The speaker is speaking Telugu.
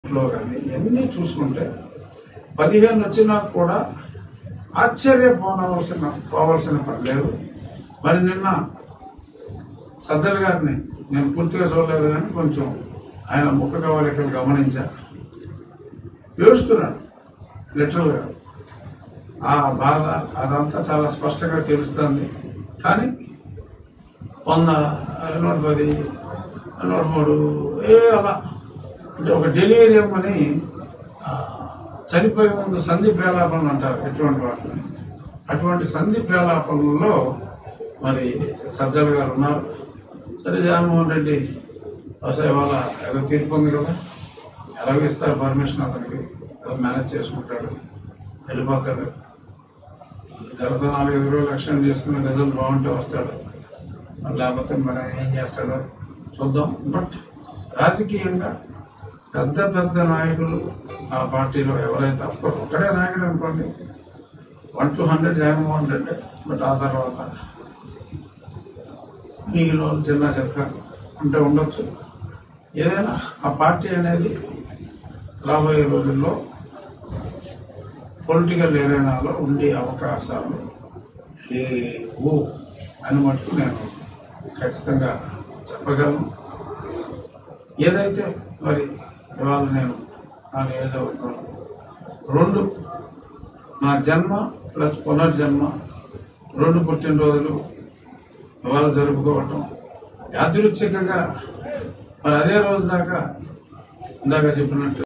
కానీ ఇవన్నీ చూసుకుంటే 15 వచ్చినా కూడా ఆశ్చర్యపోవాల్సిన పని లేదు. మరి నిన్న సజ్జల గారిని నేను పూర్తిగా చూడలేదు కానీ కొంచెం ఆయన ముఖ కవలికలు గమనించా. ఏడుస్తున్నాడు లిటరల్గా. ఆ బాధ అదంతా చాలా స్పష్టంగా తెలుస్తుంది. కానీ 100, 110, 103 అలా అంటే ఒక డెలీరియం అని చనిపోయే ముందు సంధి ప్రేలాపనలు అంటారు. ఎటువంటి వాటిని అటువంటి సంధి ప్రేలాపనలో మరి సజ్జల గారు ఉన్నారు. సరే, జగన్మోహన్ రెడ్డి ఇవాళ ఏదో తీర్పు ఉంది కదా, ఎలాగో ఇస్తారు పర్మిషన్, అతనికి ఏదో మేనేజ్ చేసుకుంటాడు, వెళ్ళిపోతాడు. గత 4-5 రోజులు ఎక్స్టెండ్ చేసుకుని రిజల్ట్ బాగుంటే వస్తాడు, లేకపోతే మరి ఏం చేస్తాడో చూద్దాం. బట్ రాజకీయంగా పెద్ద పెద్ద నాయకులు ఆ పార్టీలో ఎవరైతే అఫ్కోర్స్ ఒక్కడే నాయకుడు అనుకోండి, 1 to 100 జగన్మోహన్ రెడ్డి. బట్ ఆ తర్వాత మిగిలిన చిన్న చెత్త ఉంటే ఉండొచ్చు. ఏదైనా ఆ పార్టీ అనేది రాబోయే రోజుల్లో పొలిటికల్ ఏరియాలో ఉండే అవకాశాలు లేవు అని మటుకు నేను ఖచ్చితంగా చెప్పగలను. ఏదైతే మరి ఇవాళ నేను నా నియోజకవర్గం 2 నా జన్మ ప్లస్ పునర్జన్మ 2 పుట్టినరోజులు ఇవాళ జరుపుకోవటం యాదృచ్ఛికంగా మరి అదే రోజు దాకా ఇందాక చెప్పినట్టు